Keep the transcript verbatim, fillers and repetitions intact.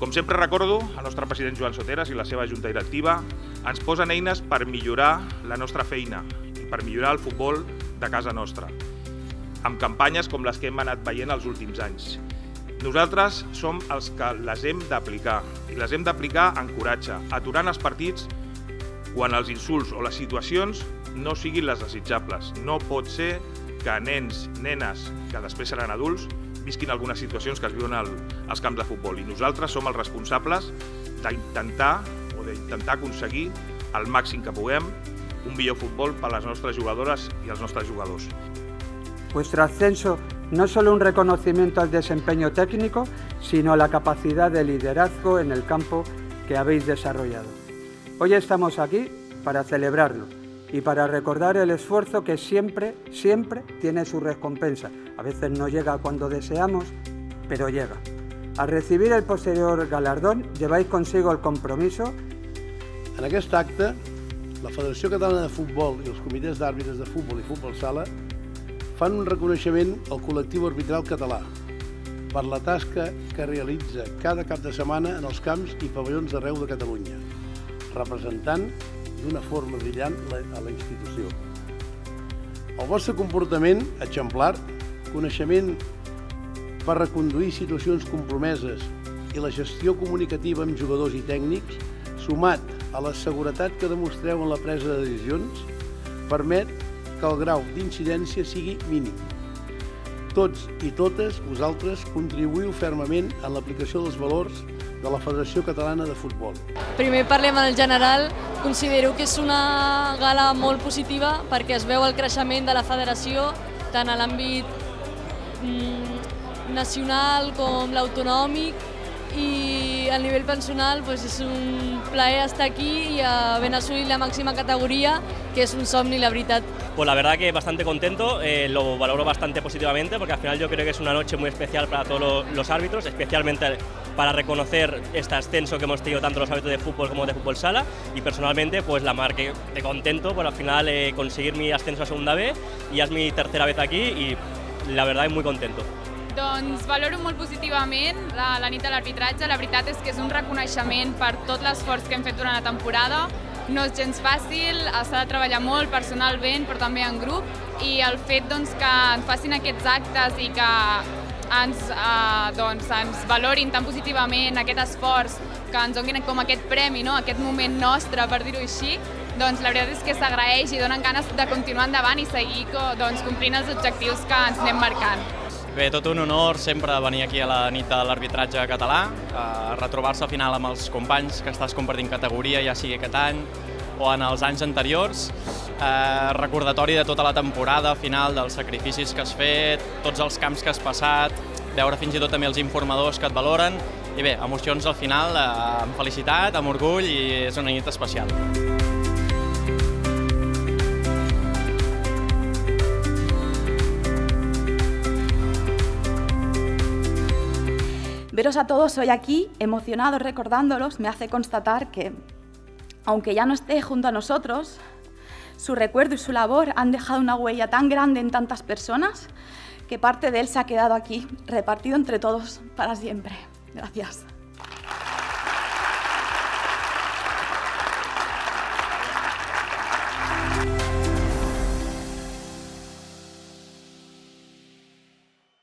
Com sempre recordo, el nostre president Joan Soteras i la seva junta directiva ens posen eines per millorar la nostra feina i per millorar el futbol de casa nostra, amb campanyes com les que hem anat veient els últims anys. Nosaltres som els que les hem d'aplicar, i les hem d'aplicar amb coratge, aturant els partits quan els insults o les situacions no siguin les desitjables. No pot ser que nens, nenes, que després seran adults, visquin algunes situacions que es viuen als camps de futbol. I nosaltres som els responsables d'intentar o d'intentar aconseguir el màxim que puguem un millor futbol per a les nostres jugadores i els nostres jugadors. Vuestro ascenso no es solo un reconocimiento al desempeño técnico, sino la capacidad de liderazgo en el campo que habéis desarrollado. Hoy estamos aquí para celebrarlo y para recordar el esfuerzo que siempre, siempre tiene su recompensa. A veces no llega cuando deseamos, pero llega. Al recibir el posterior galardón, lleváis consigo el compromiso. En aquest acte, la Federació Catalana de Futbol i els comitès d'àrbitres de futbol i futbol sala fan un reconeixement al col·lectiu arbitral català per la tasca que realitza cada cap de setmana en els camps i pavellons d'arreu de Catalunya, representant d'una forma brillant a la institució. El vostre comportament exemplar, coneixement per reconduir situacions compromeses i la gestió comunicativa amb jugadors i tècnics, sumat a la seguretat que demostreu en la presa de decisions, permet que el grau d'incidència sigui mínim. Tots i totes vosaltres contribuïu fermament en l'aplicació dels valors de la Federació Catalana de Futbol. Primer parlem en general. Considero que és una gala molt positiva perquè es veu el creixement de la federació tant a l'àmbit nacional com l'autonòmic, i a nivell personal pues, és un plaer estar aquí y haber assolit la máxima categoría, que es un somni, la verdad. Pues la verdad que bastante contento, eh, lo valoro bastante positivamente porque al final yo creo que es una noche muy especial para todos los, los árbitros, especialmente para reconocer este ascenso que hemos tenido tanto los árbitros de fútbol como de fútbol sala, y personalmente pues la marca de contento por al final eh, conseguir mi ascenso a segunda B, y ya es mi tercera vez aquí y la verdad muy contento. Doncs valoro molt positivament la, la nit de l'arbitratge. La veritat és que és un reconeixement per tot l'esforç que hem fet durant la temporada. No és gens fàcil, s'ha de treballar molt personalment, però també en grup, i el fet doncs, que ens facin aquests actes i que ens, eh, doncs, ens valorin tan positivament aquest esforç, que ens donin com aquest premi, no? Aquest moment nostre, per dir-ho així, doncs la veritat és que s'agraeix i donen ganes de continuar endavant i seguir doncs, complint els objectius que ens anem marcant. Bé, tot un honor sempre venir aquí a la nit de l'arbitratge català, a retrobar-se al final amb els companys que estàs compartint categoria, ja sigui aquest any o en els anys anteriors. Eh, recordatori de tota la temporada, final dels sacrificis que has fet, tots els camps que has passat, veure fins i tot també els informadors que et valoren. I bé, emocions al final, eh, amb felicitat, amb orgull, i és una nit especial. Veros a todos hoy aquí, emocionados recordándolos, me hace constatar que, aunque ya no esté junto a nosotros, su recuerdo y su labor han dejado una huella tan grande en tantas personas que parte de él se ha quedado aquí, repartido entre todos para siempre. Gracias.